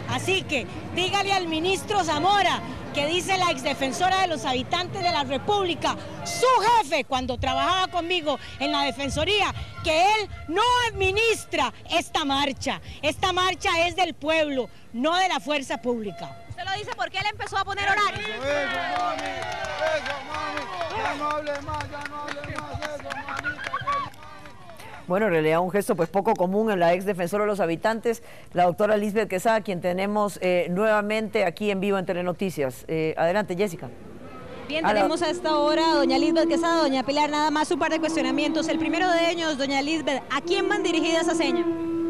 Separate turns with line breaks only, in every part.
Así que dígale al ministro Zamora, que dice la exdefensora de los habitantes de la República, su jefe cuando trabajaba conmigo en la Defensoría, que él no administra esta marcha. Esta marcha es del pueblo, no de la fuerza pública.
Usted lo dice porque él empezó a poner horarios.
Eso, mami, ya no hable más, eso, mamita.
Bueno, en realidad un gesto pues poco común en la ex defensora de los habitantes, la doctora Lisbeth Quesada, quien tenemos nuevamente aquí en vivo en Telenoticias. Adelante, Jessica.
Bien, tenemos a esta hora a doña Lisbeth Quesada, doña Pilar, nada más un par de cuestionamientos. El primero de ellos, doña Lisbeth, ¿a quién van dirigida esa seña?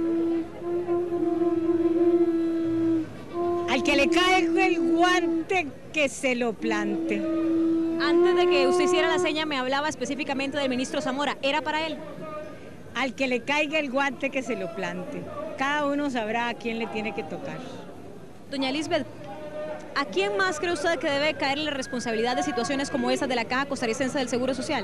Al que le caiga el guante, que se lo plante.
Antes de que usted hiciera la seña me hablaba específicamente del ministro Zamora, ¿era para él?
Al que le caiga el guante, que se lo plante. Cada uno sabrá a quién le tiene que tocar.
Doña Lisbeth, ¿a quién más cree usted que debe caerle la responsabilidad de situaciones como esas de la Caja Costarricense del Seguro Social?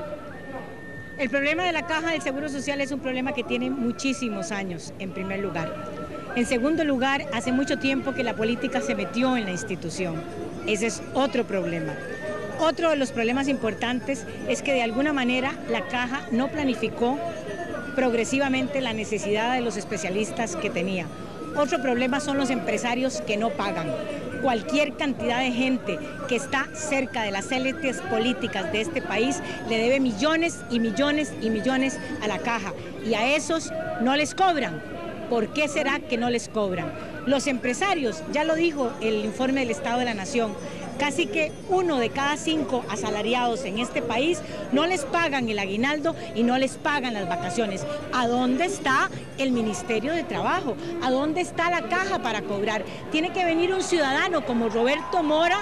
El problema de la Caja del Seguro Social es un problema que tiene muchísimos años, en primer lugar. En segundo lugar, hace mucho tiempo que la política se metió en la institución. Ese es otro problema. Otro de los problemas importantes es que de alguna manera la Caja no planificó progresivamente la necesidad de los especialistas que tenía. Otro problema son los empresarios que no pagan. Cualquier cantidad de gente que está cerca de las élites políticas de este país le debe millones y millones y millones a la Caja y a esos no les cobran. ¿Por qué será que no les cobran? Los empresarios, ya lo dijo el informe del Estado de la Nación, casi que 1 de cada 5 asalariados en este país no les pagan el aguinaldo y no les pagan las vacaciones. ¿A dónde está el Ministerio de Trabajo? ¿A dónde está la Caja para cobrar? Tiene que venir un ciudadano como Roberto Mora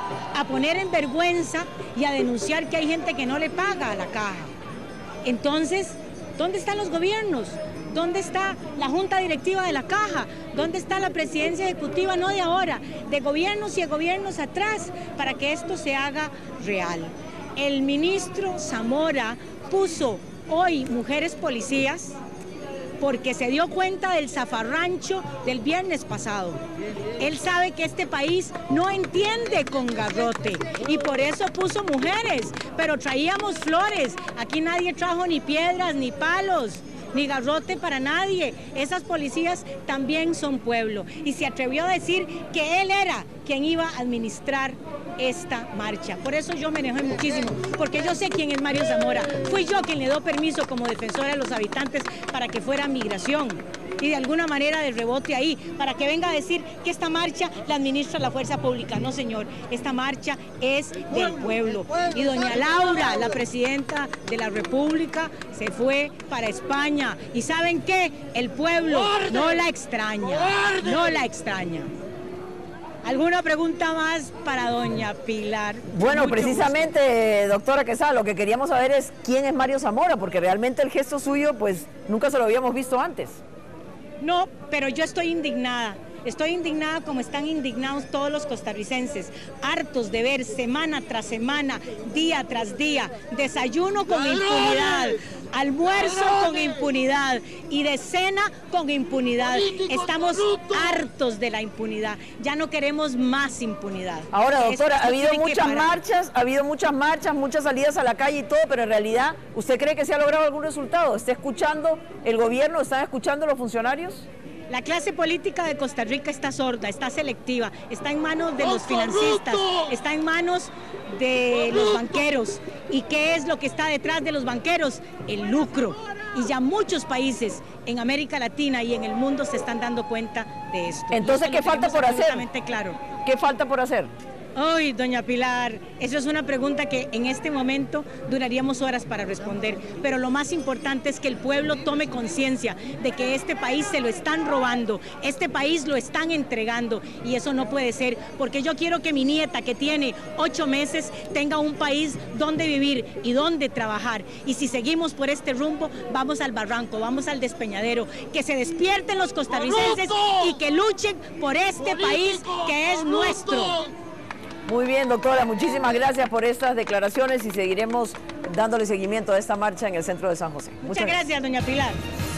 a poner en vergüenza y a denunciar que hay gente que no le paga a la Caja. Entonces, ¿dónde están los gobiernos? ¿Dónde está la Junta Directiva de la Caja? ¿Dónde está la Presidencia Ejecutiva, no de ahora, de gobiernos y de gobiernos atrás, para que esto se haga real? El ministro Zamora puso hoy mujeres policías porque se dio cuenta del zafarrancho del viernes pasado. Él sabe que este país no entiende con garrote y por eso puso mujeres, pero traíamos flores. Aquí nadie trajo ni piedras ni palos, ni garrote para nadie. Esas policías también son pueblo. Y se atrevió a decir que él era quien iba a administrar esta marcha. Por eso yo me enojé muchísimo, porque yo sé quién es Mario Zamora. Fui yo quien le dio permiso como defensora de los habitantes para que fuera migración. Y de alguna manera de rebote ahí, para que venga a decir que esta marcha la administra la fuerza pública. No, señor, esta marcha es del pueblo. Y doña Laura, la presidenta de la República, se fue para España. ¿Y saben qué? El pueblo no la extraña, no la extraña. ¿Alguna pregunta más para doña Pilar?
Bueno, precisamente, doctora Quesada, lo que queríamos saber es quién es Mario Zamora, porque realmente el gesto suyo, pues, nunca se lo habíamos visto antes.
No, pero yo estoy indignada. Estoy indignada como están indignados todos los costarricenses, hartos de ver semana tras semana, día tras día, desayuno con impunidad, almuerzo con impunidad y de cena con impunidad. Estamos hartos de la impunidad, ya no queremos más impunidad.
Ahora, doctora, ha habido muchas marchas, muchas salidas a la calle y todo, pero en realidad, ¿usted cree que se ha logrado algún resultado? ¿Está escuchando el gobierno? ¿Están escuchando los funcionarios?
La clase política de Costa Rica está sorda, está selectiva, está en manos de los financistas, está en manos de los banqueros. ¿Y qué es lo que está detrás de los banqueros? El lucro. Y ya muchos países en América Latina y en el mundo se están dando cuenta de esto.
Entonces, ¿qué falta por hacer?
Claro.
¿Qué falta por hacer?
Ay, doña Pilar, eso es una pregunta que en este momento duraríamos horas para responder, pero lo más importante es que el pueblo tome conciencia de que este país se lo están robando, este país lo están entregando y eso no puede ser, porque yo quiero que mi nieta que tiene 8 meses tenga un país donde vivir y donde trabajar, y si seguimos por este rumbo vamos al barranco, vamos al despeñadero, que se despierten los costarricenses y que luchen por este país que es nuestro.
Muy bien, doctora, muchísimas gracias por estas declaraciones y seguiremos dándole seguimiento a esta marcha en el centro de San José.
Muchas gracias, doña Pilar.